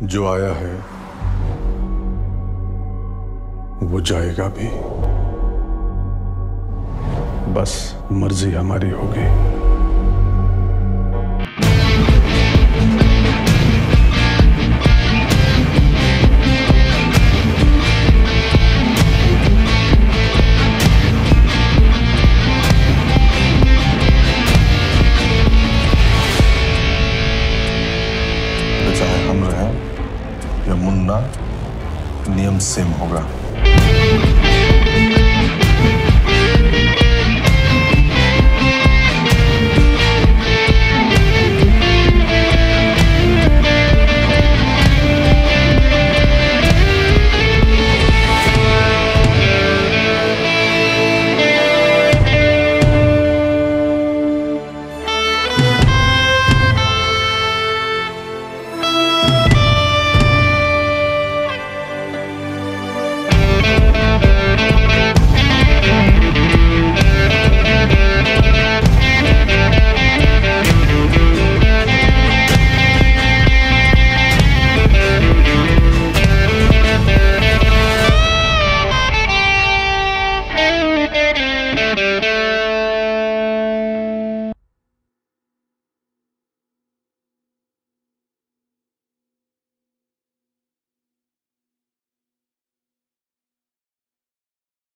जो आया है वो जाएगा भी। बस मर्जी हमारी होगी। चाहे हम रहें या मुन्ना, नियम सेम होगा।